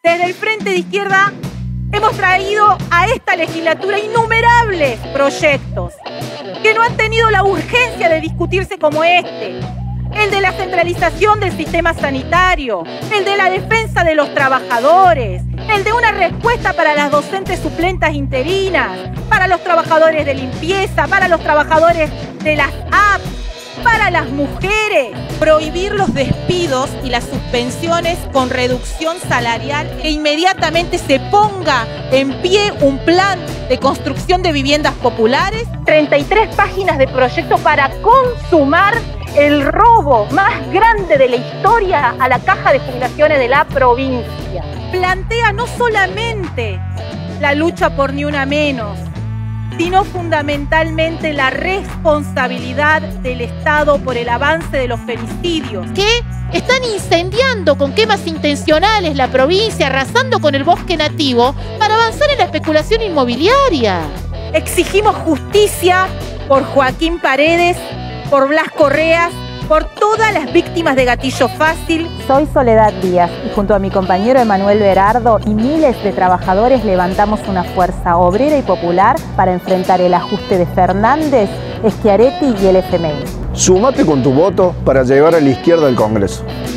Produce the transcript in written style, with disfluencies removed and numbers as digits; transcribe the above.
Desde el Frente de Izquierda hemos traído a esta legislatura innumerables proyectos que no han tenido la urgencia de discutirse como este. El de la centralización del sistema sanitario, el de la defensa de los trabajadores, el de una respuesta para las docentes suplentas interinas, para los trabajadores de limpieza, para los trabajadores de las apps, para las mujeres. Prohibir los despidos y las suspensiones con reducción salarial, que inmediatamente se ponga en pie un plan de construcción de viviendas populares. 33 páginas de proyecto para consumar el robo más grande de la historia a la caja de jubilaciones de la provincia. Plantea no solamente la lucha por ni una menos, sino fundamentalmente la responsabilidad del Estado por el avance de los femicidios. Que están incendiando con quemas intencionales la provincia, arrasando con el bosque nativo para avanzar en la especulación inmobiliaria. Exigimos justicia por Joaquín Paredes, por Blas Correas, por todas las víctimas de gatillo fácil. Soy Soledad Díaz y junto a mi compañero Emanuel Berardo y miles de trabajadores levantamos una fuerza obrera y popular para enfrentar el ajuste de Fernández, Schiaretti y el FMI. Súmate con tu voto para llevar a la izquierda al Congreso.